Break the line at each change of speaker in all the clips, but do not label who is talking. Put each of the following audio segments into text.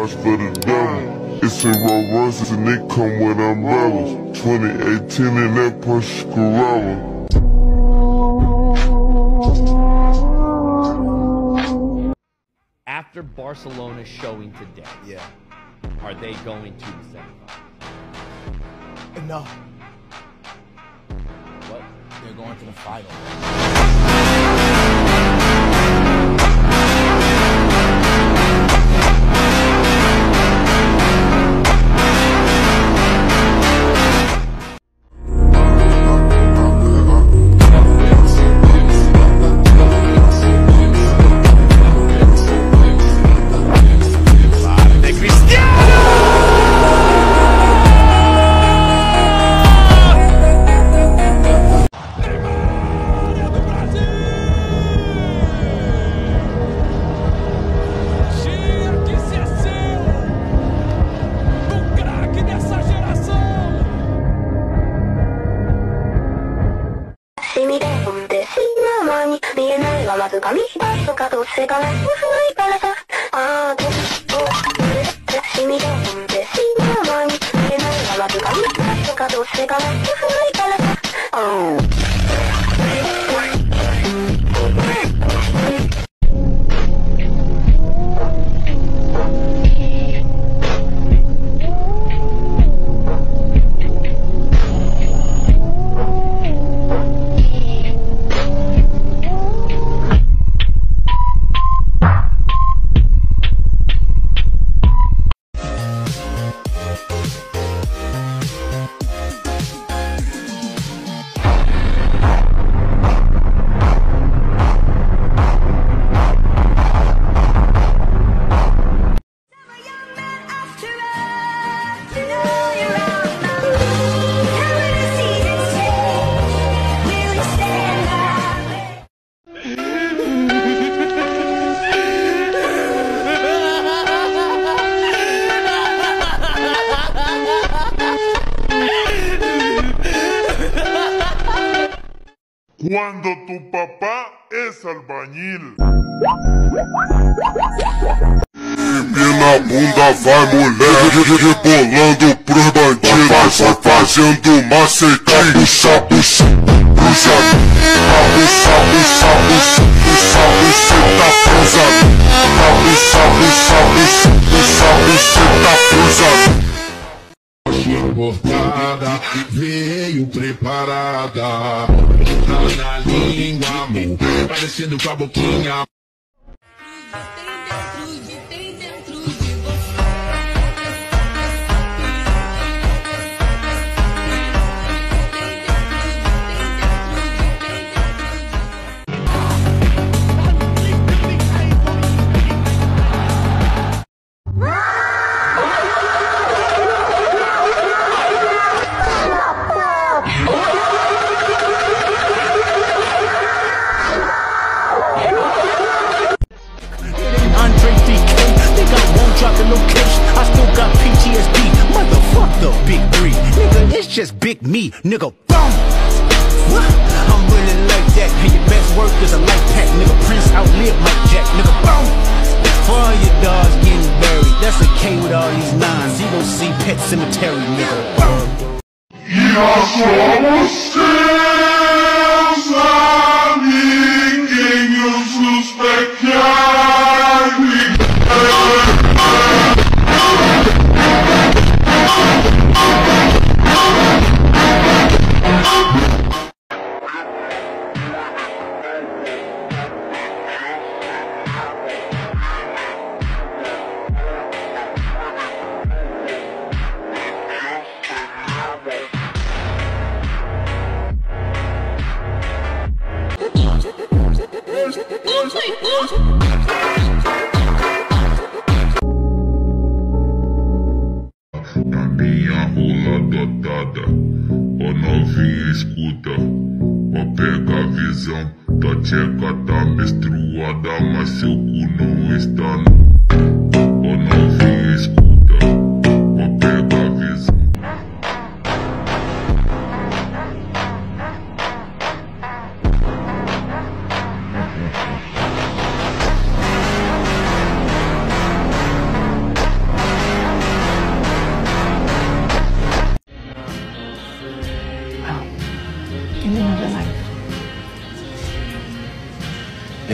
Watch for the devil. It's in Rolls Royces and they come with umbrellas. 2018 in that Porsche Carrera.
After Barcelona's showing today,
yeah,
are they going to the semifinals?
No.
What?
They're going to the final.
Cuando tu papá es albañil. Empina a bunda, vai mulher, rebolando pros bandidos. Vai fazendo macete, puxa, puxa, puxa, puxa, puxa, puxa, puxa, buceta prusa. Puxa, puxa, puxa, puxa, buceta prusa.
Cortada, veio preparada, tá na língua, amor, parecendo com a boquinha.
I still got PTSD, motherfuck the big three. Nigga, it's just big me, nigga, boom. I'm really like that, and your best work is a life pack. Nigga, Prince outlived Mike Jack, nigga, boom. For all your dogs getting buried, that's a K with all these nines. You gon' see Pet Cemetery, nigga, boom.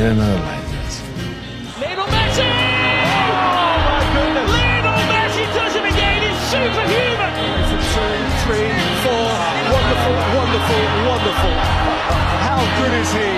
another like this.
Lionel Messi! Oh my goodness! Lionel Messi does it again! He's superhuman! 2, 3, 4. Wonderful, wonderful, wonderful. How good is he?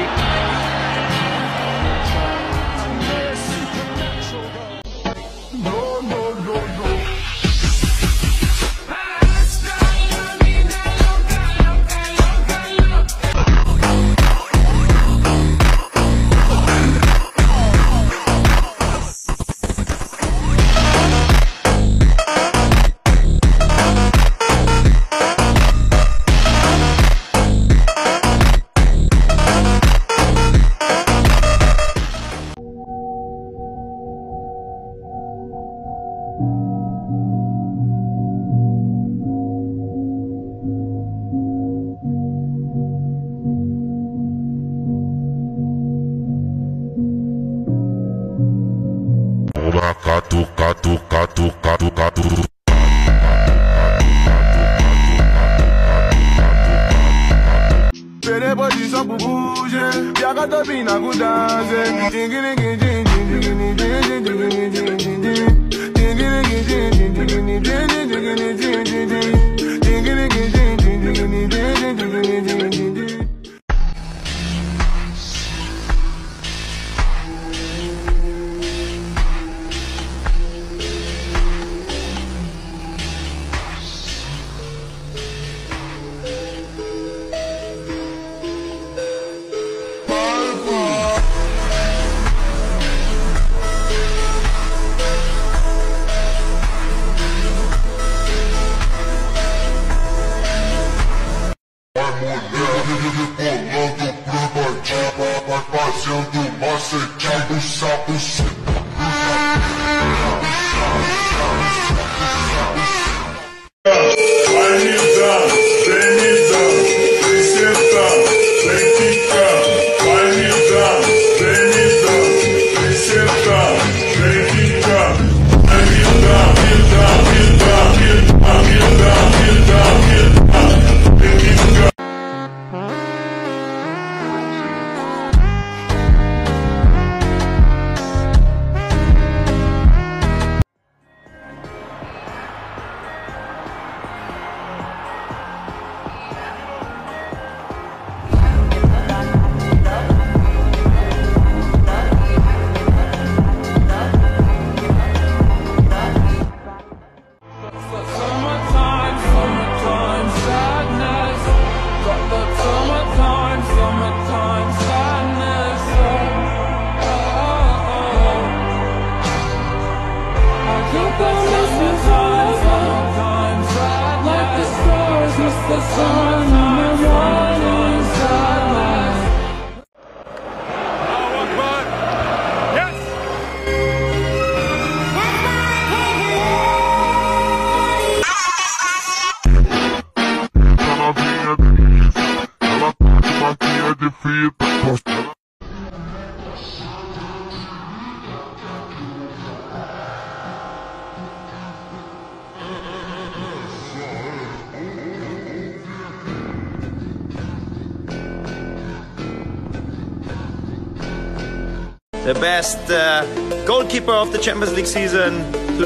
The best goalkeeper of the Champions League season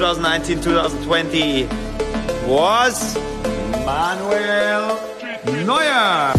2019-2020 was Manuel Neuer.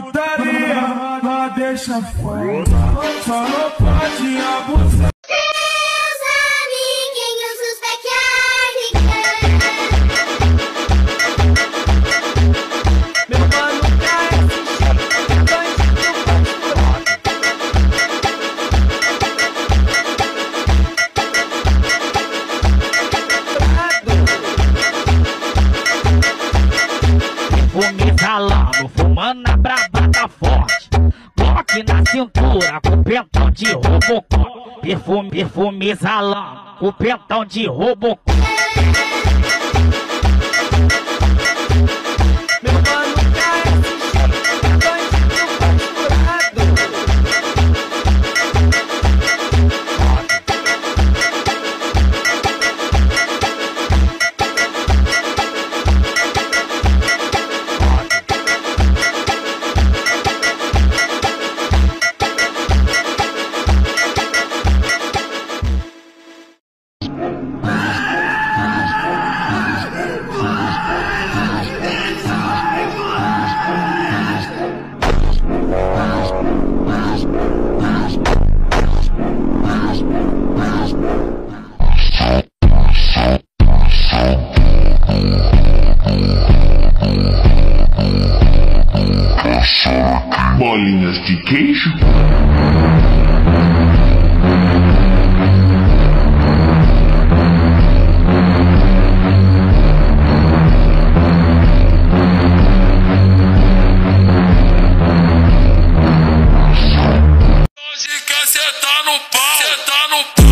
putaria, mas deixa fora. Só não pode abusar.
Fumando na braba da forte, bloque na cintura com pentão de Robocop. Perfume exalando com pentão de Robocop.
Meu mano KSX,
bolinhas de queijo.
hoje quer sentar no pau, sentar no pau.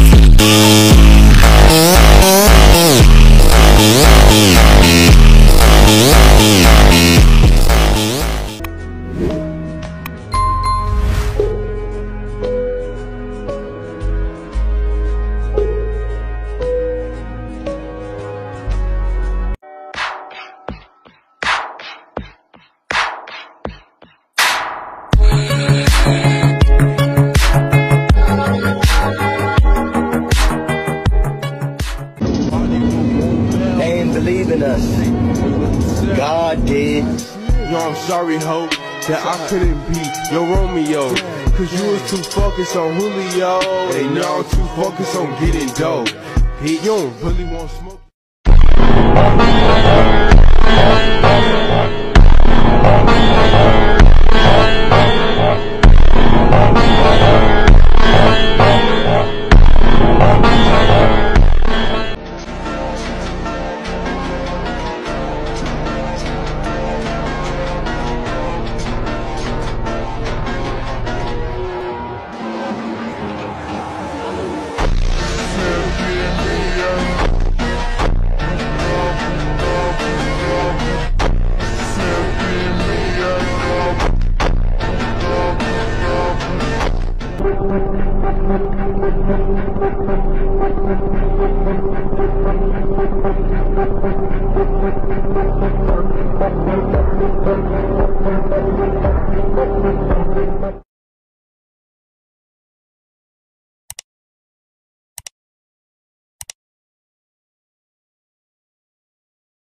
They ain't believing us. God did.
Yo, I'm sorry, ho, that I couldn't be your Romeo. Cause you was too focused on Julio. And y'all too focused on getting dope. You don't really want smoke.